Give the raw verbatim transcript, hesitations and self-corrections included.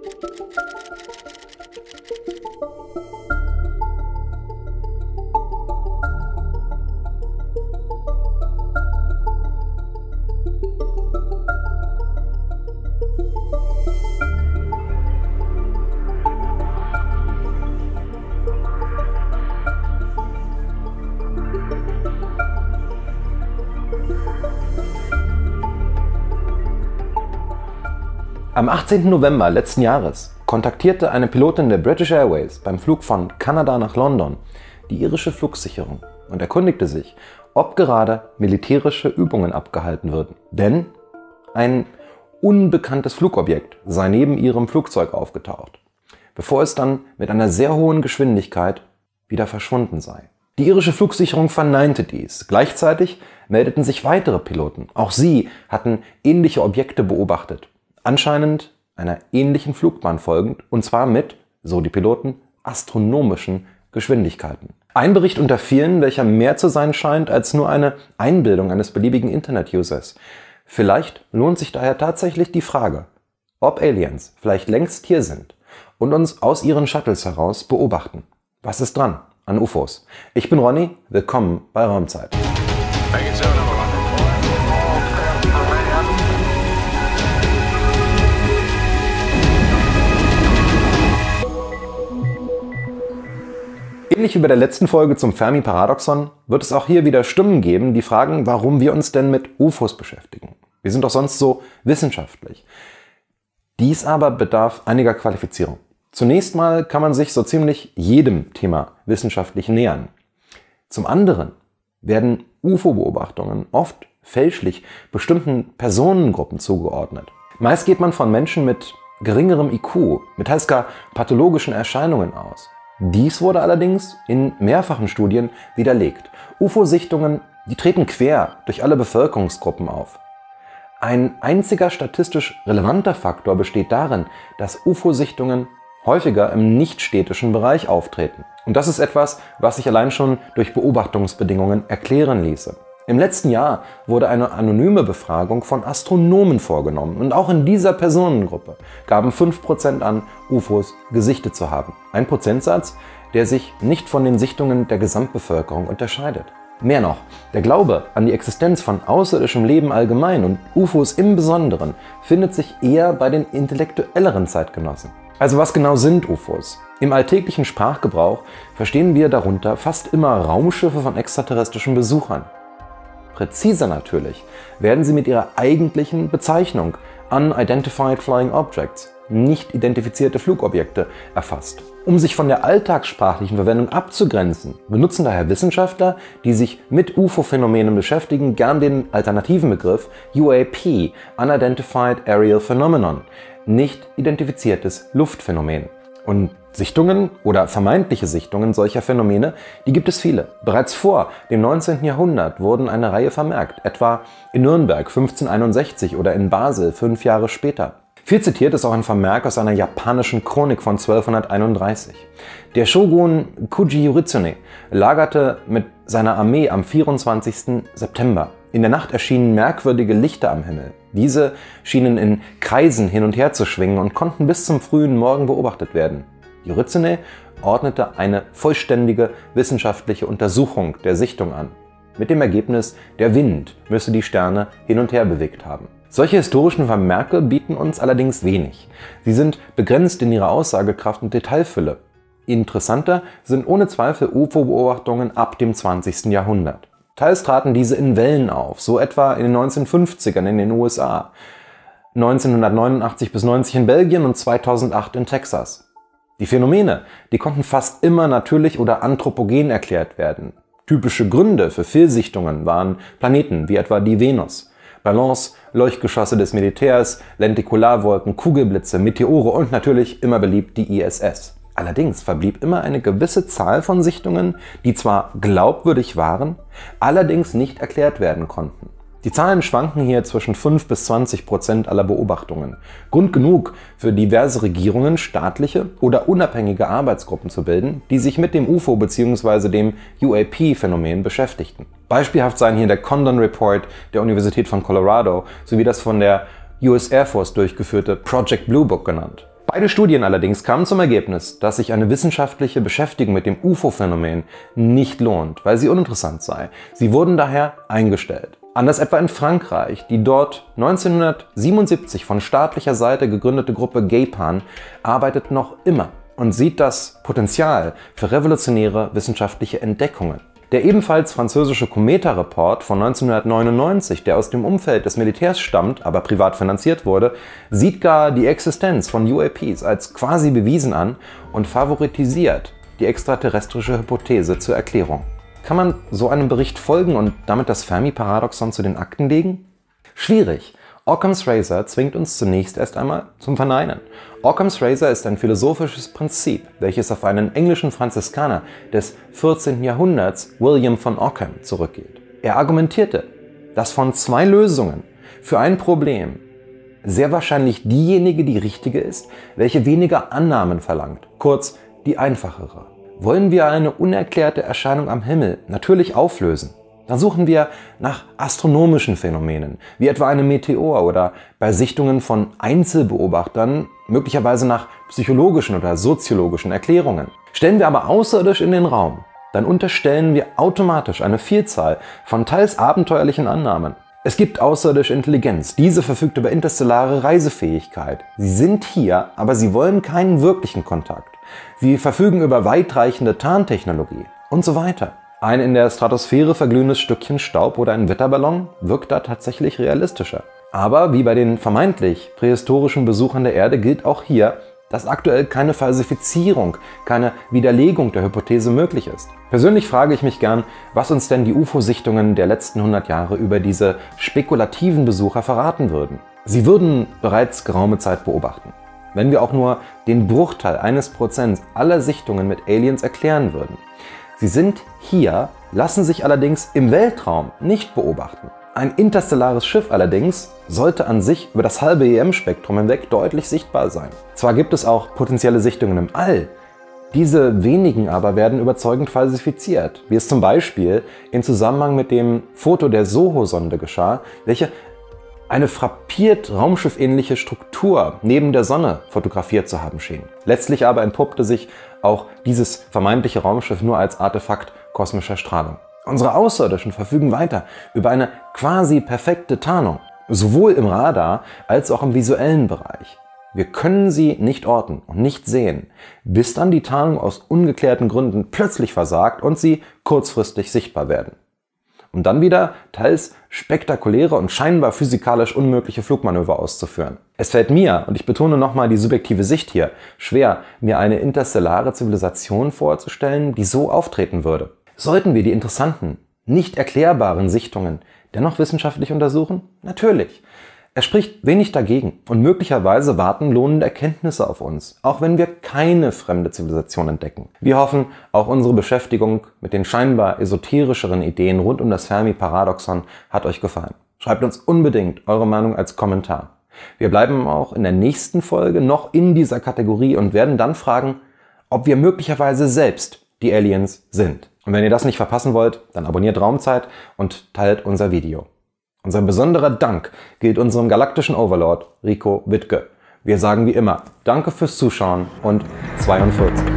Am achtzehnten November letzten Jahres kontaktierte eine Pilotin der British Airways beim Flug von Kanada nach London die irische Flugsicherung und erkundigte sich, ob gerade militärische Übungen abgehalten würden. Denn ein unbekanntes Flugobjekt sei neben ihrem Flugzeug aufgetaucht, bevor es dann mit einer sehr hohen Geschwindigkeit wieder verschwunden sei. Die irische Flugsicherung verneinte dies. Gleichzeitig meldeten sich weitere Piloten. Auch sie hatten ähnliche Objekte beobachtet. Anscheinend einer ähnlichen Flugbahn folgend, und zwar mit, so die Piloten, astronomischen Geschwindigkeiten. Ein Bericht unter vielen, welcher mehr zu sein scheint als nur eine Einbildung eines beliebigen Internet-Users. Vielleicht lohnt sich daher tatsächlich die Frage, ob Aliens vielleicht längst hier sind und uns aus ihren Shuttles heraus beobachten. Was ist dran an U F Os? Ich bin Ronny, willkommen bei Raumzeit. Ähnlich wie bei der letzten Folge zum Fermi-Paradoxon wird es auch hier wieder Stimmen geben, die fragen, warum wir uns denn mit U F Os beschäftigen. Wir sind doch sonst so wissenschaftlich. Dies aber bedarf einiger Qualifizierung. Zunächst mal kann man sich so ziemlich jedem Thema wissenschaftlich nähern. Zum anderen werden U F O-Beobachtungen oft fälschlich bestimmten Personengruppen zugeordnet. Meist geht man von Menschen mit geringerem I Q, mit teils gar pathologischen Erscheinungen aus. Dies wurde allerdings in mehrfachen Studien widerlegt. U F O-Sichtungen, die treten quer durch alle Bevölkerungsgruppen auf. Ein einziger statistisch relevanter Faktor besteht darin, dass U F O-Sichtungen häufiger im nicht-städtischen Bereich auftreten. Und das ist etwas, was sich allein schon durch Beobachtungsbedingungen erklären ließe. Im letzten Jahr wurde eine anonyme Befragung von Astronomen vorgenommen und auch in dieser Personengruppe gaben fünf Prozent an, U F Os gesichtet zu haben. Ein Prozentsatz, der sich nicht von den Sichtungen der Gesamtbevölkerung unterscheidet. Mehr noch, der Glaube an die Existenz von außerirdischem Leben allgemein und U F Os im Besonderen findet sich eher bei den intellektuelleren Zeitgenossen. Also was genau sind U F Os? Im alltäglichen Sprachgebrauch verstehen wir darunter fast immer Raumschiffe von extraterrestrischen Besuchern. Präziser natürlich werden sie mit ihrer eigentlichen Bezeichnung Unidentified Flying Objects, nicht identifizierte Flugobjekte, erfasst. Um sich von der alltagssprachlichen Verwendung abzugrenzen, benutzen daher Wissenschaftler, die sich mit U F O-Phänomenen beschäftigen, gern den alternativen Begriff U A P, Unidentified Aerial Phenomenon, nicht identifiziertes Luftphänomen. Und Sichtungen oder vermeintliche Sichtungen solcher Phänomene, die gibt es viele. Bereits vor dem neunzehnten Jahrhundert wurden eine Reihe vermerkt, etwa in Nürnberg fünfzehnhunderteinundsechzig oder in Basel fünf Jahre später. Viel zitiert ist auch ein Vermerk aus einer japanischen Chronik von zwölfhunderteinunddreißig. Der Shogun Kuji Yoritsune lagerte mit seiner Armee am vierundzwanzigsten September. In der Nacht erschienen merkwürdige Lichter am Himmel. Diese schienen in Kreisen hin und her zu schwingen und konnten bis zum frühen Morgen beobachtet werden. Yoritsune ordnete eine vollständige wissenschaftliche Untersuchung der Sichtung an. Mit dem Ergebnis, der Wind müsse die Sterne hin und her bewegt haben. Solche historischen Vermerke bieten uns allerdings wenig. Sie sind begrenzt in ihrer Aussagekraft und Detailfülle. Interessanter sind ohne Zweifel U F O-Beobachtungen ab dem zwanzigsten Jahrhundert. Teils traten diese in Wellen auf, so etwa in den neunzehnhundertfünfzigern in den U S A, neunzehnhundertneunundachtzig bis neunzig in Belgien und zweitausendacht in Texas. Die Phänomene, die konnten fast immer natürlich oder anthropogen erklärt werden. Typische Gründe für Fehlsichtungen waren Planeten wie etwa die Venus, Ballons, Leuchtgeschosse des Militärs, Lentikularwolken, Kugelblitze, Meteore und natürlich immer beliebt die I S S. Allerdings verblieb immer eine gewisse Zahl von Sichtungen, die zwar glaubwürdig waren, allerdings nicht erklärt werden konnten. Die Zahlen schwanken hier zwischen fünf bis zwanzig Prozent aller Beobachtungen. Grund genug für diverse Regierungen, staatliche oder unabhängige Arbeitsgruppen zu bilden, die sich mit dem U F O bzw. dem U A P-Phänomen beschäftigten. Beispielhaft seien hier der Condon Report der Universität von Colorado sowie das von der U S Air Force durchgeführte Project Blue Book genannt. Beide Studien allerdings kamen zum Ergebnis, dass sich eine wissenschaftliche Beschäftigung mit dem U F O-Phänomen nicht lohnt, weil sie uninteressant sei. Sie wurden daher eingestellt. Anders etwa in Frankreich, die dort neunzehnhundertsiebenundsiebzig von staatlicher Seite gegründete Gruppe GAPAN arbeitet noch immer und sieht das Potenzial für revolutionäre wissenschaftliche Entdeckungen. Der ebenfalls französische Cometa-Report von neunzehnhundertneunundneunzig, der aus dem Umfeld des Militärs stammt, aber privat finanziert wurde, sieht gar die Existenz von U A Ps als quasi bewiesen an und favoritisiert die extraterrestrische Hypothese zur Erklärung. Kann man so einem Bericht folgen und damit das Fermi-Paradoxon zu den Akten legen? Schwierig. Occam's Razor zwingt uns zunächst erst einmal zum Verneinen. Occam's Razor ist ein philosophisches Prinzip, welches auf einen englischen Franziskaner des vierzehnten Jahrhunderts, William von Ockham, zurückgeht. Er argumentierte, dass von zwei Lösungen für ein Problem sehr wahrscheinlich diejenige die richtige ist, welche weniger Annahmen verlangt, kurz die einfachere. Wollen wir eine unerklärte Erscheinung am Himmel natürlich auflösen, dann suchen wir nach astronomischen Phänomenen, wie etwa einem Meteor oder bei Sichtungen von Einzelbeobachtern möglicherweise nach psychologischen oder soziologischen Erklärungen. Stellen wir aber außerirdisch in den Raum, dann unterstellen wir automatisch eine Vielzahl von teils abenteuerlichen Annahmen. Es gibt außerirdische Intelligenz, diese verfügt über interstellare Reisefähigkeit. Sie sind hier, aber sie wollen keinen wirklichen Kontakt. Sie verfügen über weitreichende Tarntechnologie und so weiter. Ein in der Stratosphäre verglühendes Stückchen Staub oder ein Wetterballon wirkt da tatsächlich realistischer. Aber wie bei den vermeintlich prähistorischen Besuchern der Erde gilt auch hier, dass aktuell keine Falsifizierung, keine Widerlegung der Hypothese möglich ist. Persönlich frage ich mich gern, was uns denn die U F O-Sichtungen der letzten hundert Jahre über diese spekulativen Besucher verraten würden. Sie würden bereits geraume Zeit beobachten. Wenn wir auch nur den Bruchteil eines Prozents aller Sichtungen mit Aliens erklären würden. Sie sind hier, lassen sich allerdings im Weltraum nicht beobachten. Ein interstellares Schiff allerdings sollte an sich über das halbe E M-Spektrum hinweg deutlich sichtbar sein. Zwar gibt es auch potenzielle Sichtungen im All, diese wenigen aber werden überzeugend falsifiziert, wie es zum Beispiel im Zusammenhang mit dem Foto der SOHO-Sonde geschah, welche eine frappiert raumschiffähnliche Struktur neben der Sonne fotografiert zu haben schien. Letztlich aber entpuppte sich auch dieses vermeintliche Raumschiff nur als Artefakt kosmischer Strahlung. Unsere Außerirdischen verfügen weiter über eine quasi perfekte Tarnung, sowohl im Radar als auch im visuellen Bereich. Wir können sie nicht orten und nicht sehen, bis dann die Tarnung aus ungeklärten Gründen plötzlich versagt und sie kurzfristig sichtbar werden. Um dann wieder teils spektakuläre und scheinbar physikalisch unmögliche Flugmanöver auszuführen. Es fällt mir, und ich betone nochmal die subjektive Sicht hier, schwer, mir eine interstellare Zivilisation vorzustellen, die so auftreten würde. Sollten wir die interessanten, nicht erklärbaren Sichtungen dennoch wissenschaftlich untersuchen? Natürlich. Es spricht wenig dagegen und möglicherweise warten lohnende Erkenntnisse auf uns, auch wenn wir keine fremde Zivilisation entdecken. Wir hoffen, auch unsere Beschäftigung mit den scheinbar esoterischeren Ideen rund um das Fermi-Paradoxon hat euch gefallen. Schreibt uns unbedingt eure Meinung als Kommentar. Wir bleiben auch in der nächsten Folge noch in dieser Kategorie und werden dann fragen, ob wir möglicherweise selbst die Aliens sind. Und wenn ihr das nicht verpassen wollt, dann abonniert Raumzeit und teilt unser Video. Unser besonderer Dank gilt unserem galaktischen Overlord Rico Wittke. Wir sagen wie immer, danke fürs Zuschauen und zweiundvierzig.